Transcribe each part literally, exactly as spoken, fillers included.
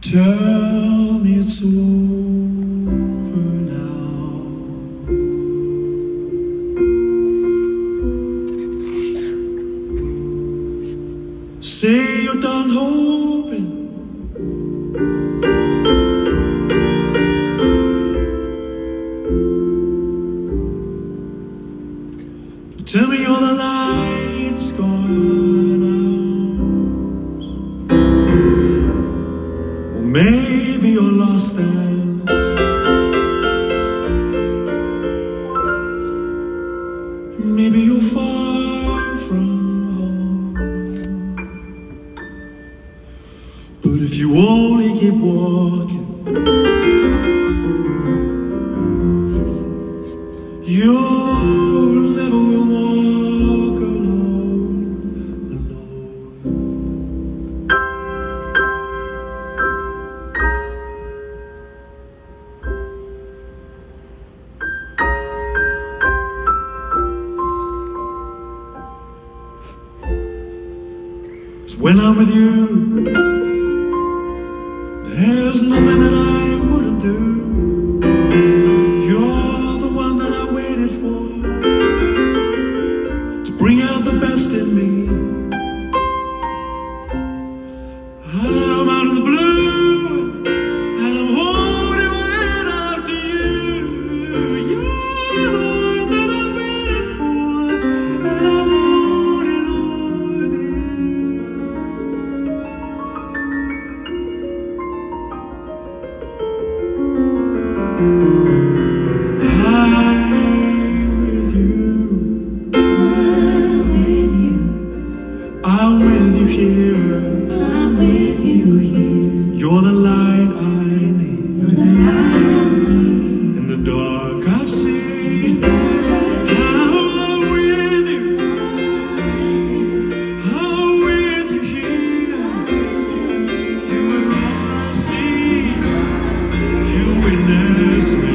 Tell me it's over now. Say you're done hoping. Tell me all the lights gone out. Or maybe you're lost and maybe you're far from home. But if you only keep walking, you'll never will walk alone, alone. So when I'm with you, there's nothing that I wouldn't do. You're the one that I waited for, to bring out the best in me. I'm out in the blue, and I'm holding my head out to you. You're the one that I waited for, and I'm holding on to you. I'm with you here. I'm with you here. You're the light I need. You're the light I need. In the dark I see. In the dark I see. I'm with you. I'm with you here. You are all I see. You witness me.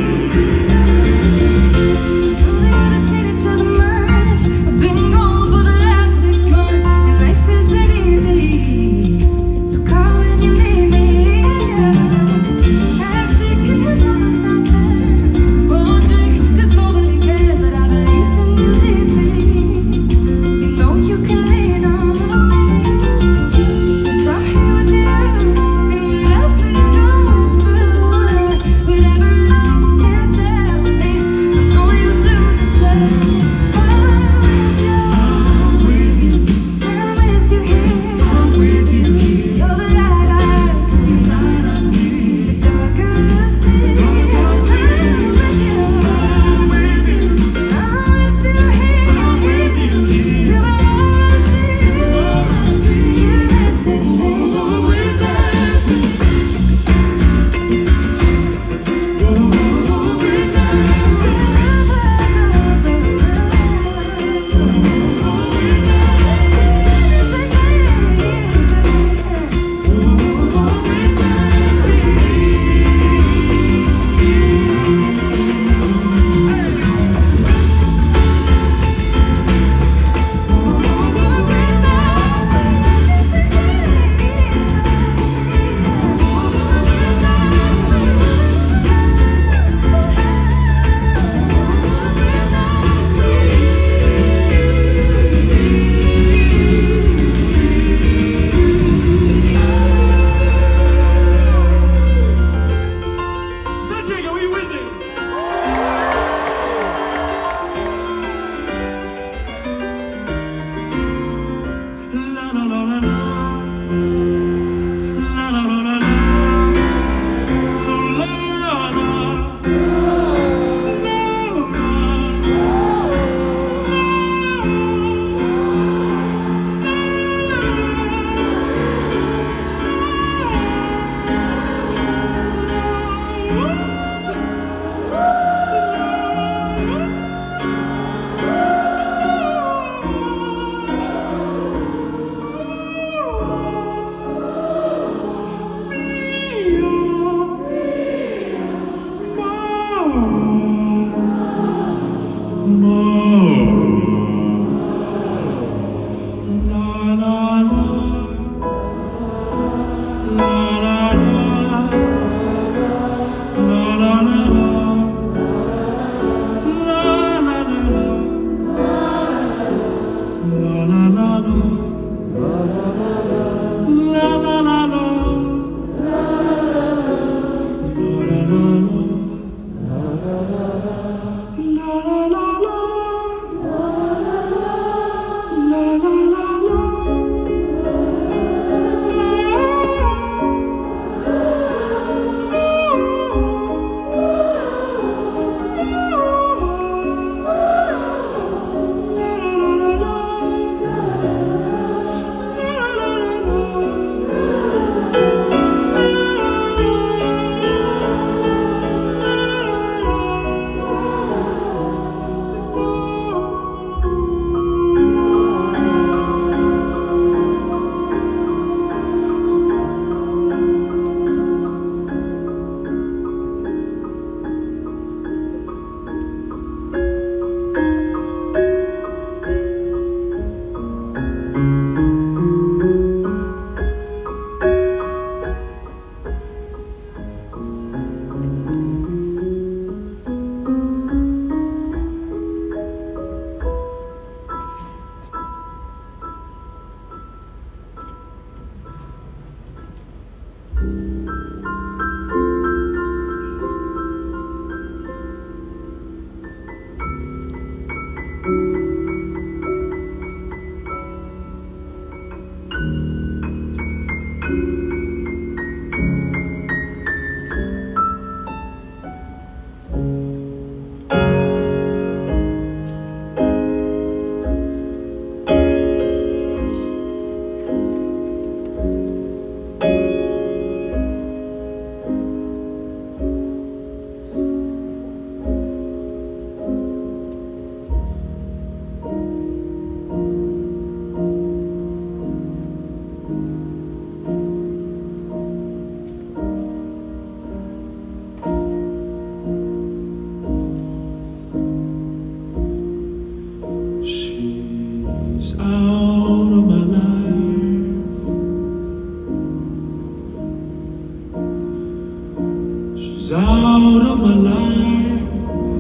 Out of my life,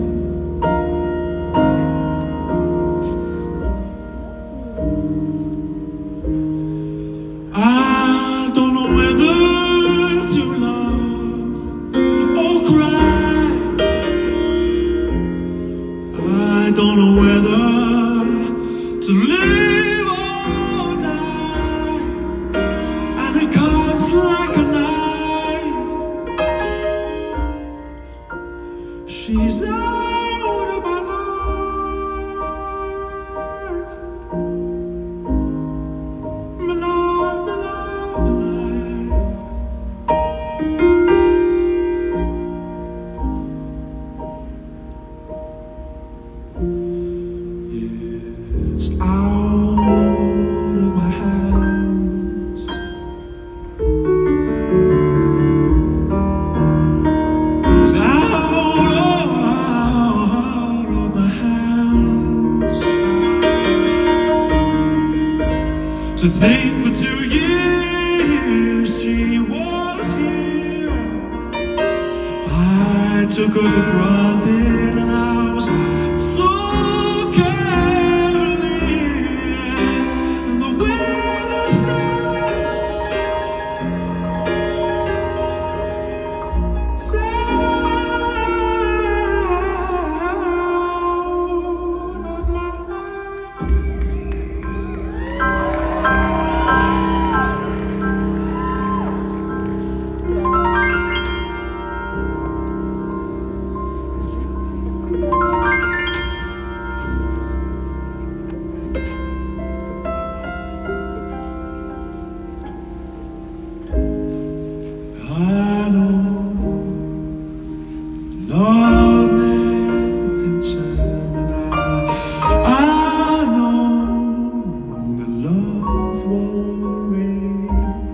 I don't know whether to love or cry. I don't know whether to live or die, and it comes like a knife. She's out of my life, my life, my life, my life. It's out of my hands. It's out of my hands. To think for two years she was here, I took her for granted, and I was so cavalier. And the way that it stands, I know love needs attention, and I, I know that love won't wait,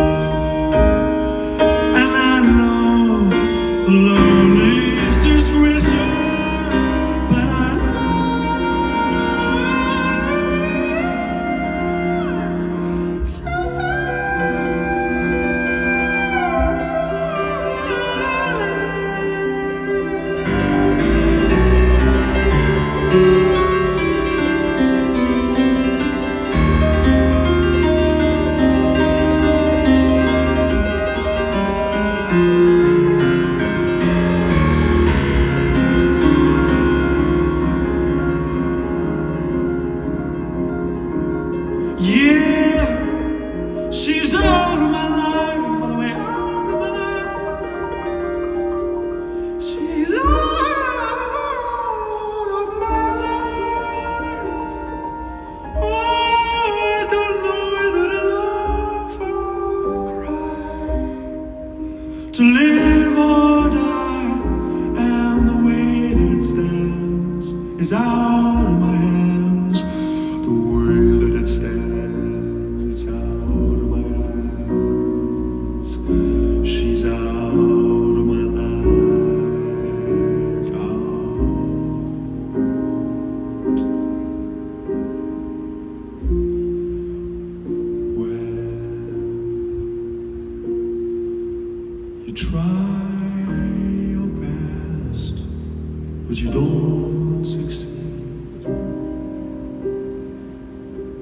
and I know the lonely's discretion, but I yeah, she's out of my life, all the way out of my life. She's out of my life. Oh, I don't know whether to laugh or cry, to live or die, and the way that it stands is out of my hands. The way that it stands, it's out of my hands. She's out of my life, out. When you try your best, but you don't succeed.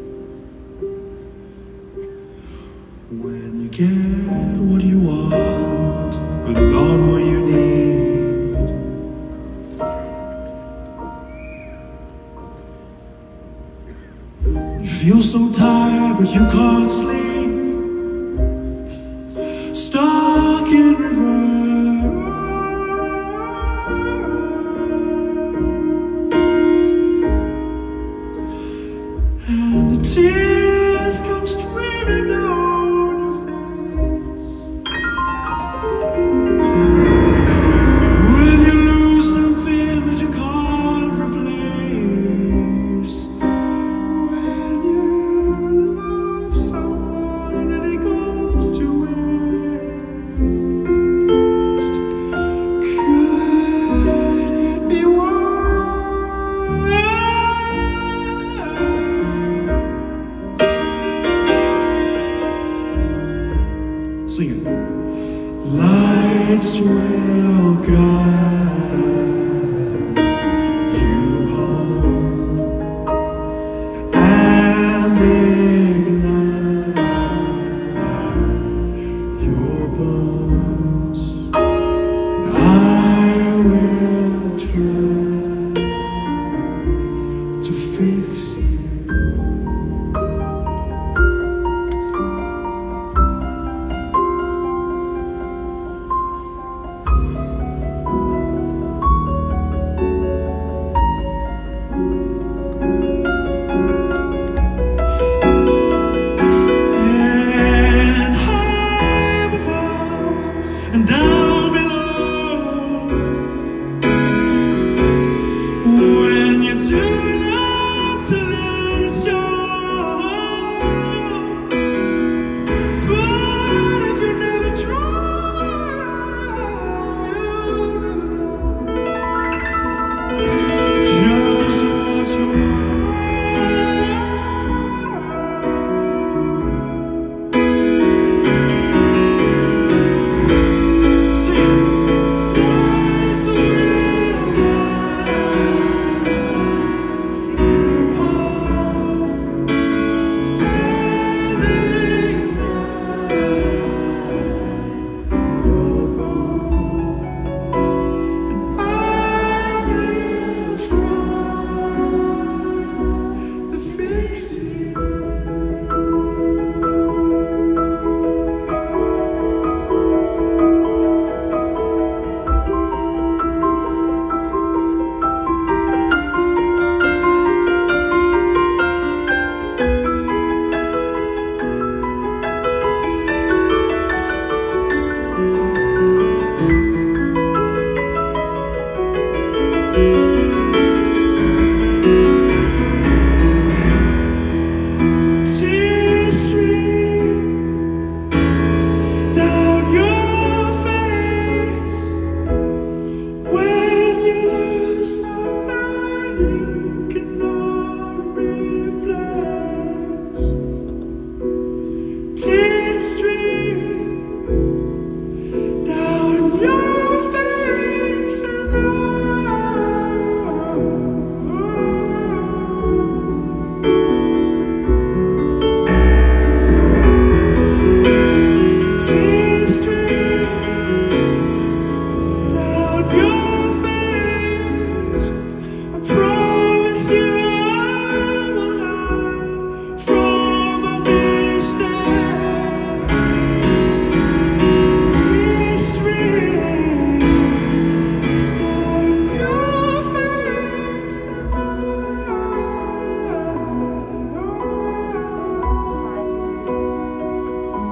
When you get what you want, but you can't sleep. Stuck in reverse, and the tears come streaming down your face. When you lose something that you can't replace, when you love someone and it goes to waste, could it be worse? Sing it. Lights will guide you home and ignite your bones. I will try to fix you. And down below, when you're too enough to let it show. But if you never try, you'll never know just what you're.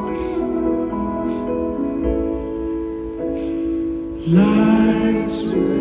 Lights